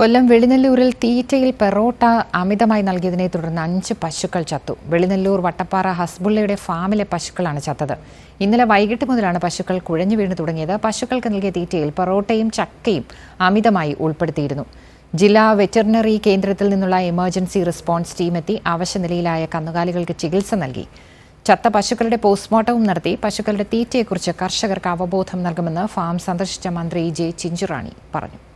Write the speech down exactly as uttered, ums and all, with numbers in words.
കൊല്ലം വെളിനെല്ലൂരിൽ തീറ്റയിൽ പെറോട്ട അമിതമായി നൽകിയതിനെ തുടർന്ന് അഞ്ച് പശുക്കൾ ചത്തു. വെളിനെല്ലൂർ വട്ടപ്പാറ ഹസ്ബുള്ളയുടെ ഫാമിലെ പശുക്കളാണ് ചത്തത്. ഇന്നലെ വൈകിട്ട് മുതലാണ് പശുക്കൾ കുഴഞ്ഞു വീണു തുടങ്ങിയത്. പശുക്കൾക്ക് നൽകിയ തീറ്റയിൽ പെറോട്ടയും ചക്കയും അമിതമായി ഉൾപ്പെടുത്തിയിരുന്നു. ജില്ലാ വെറ്ററിനറി കേന്ദ്രത്തിൽ നിന്നുള്ള എമർജൻസി റെസ്പോൺസ് ടീമെത്തി അവശനിലയിലായ കന്നുകാലികൾക്ക് ചികിത്സ നൽകി. ചത്ത പശുക്കളുടെ പോസ്റ്റ്മോർട്ടവും നടത്തി. പശുക്കളുടെ തീറ്റയെക്കുറിച്ച് കർഷകർക്ക് അവബോധം നൽകുമെന്ന് ഫാം സന്ദർശിച്ച മന്ത്രി ജെ ചിഞ്ചുറാണി പറഞ്ഞു.